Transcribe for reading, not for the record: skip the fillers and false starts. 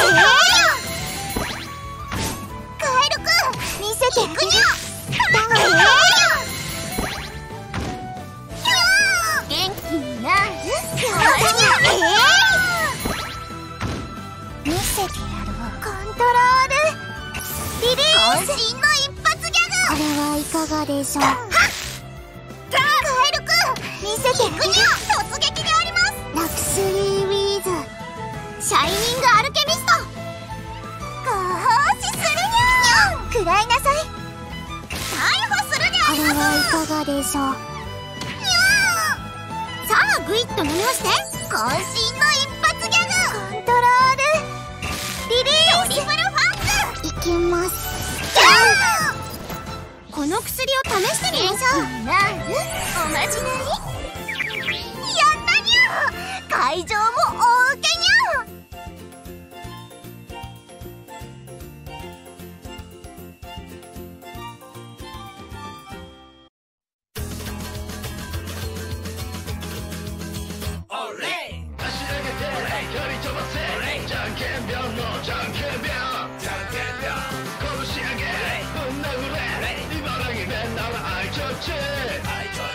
カエルくん見せてくにゃ。元気になる。見せてやるわ。コントロールリリース。渾身の一発ギャグ。これはいかがでしょう。カエルくん見せてくにゃ。突撃であります。ラクスリーウィーズシャイニングアルケミスト。ご奉仕するにゃ。食らいなさい。逮捕するにゃ。これはいかがでしょう。さあグイッと飲みまして。渾身の一発ギャグ。コントロールリリース。トリプルファンクいきます。この薬を試してみましょう。おまじないやったにゃ。会場も大受けにゃ。 じゃんけん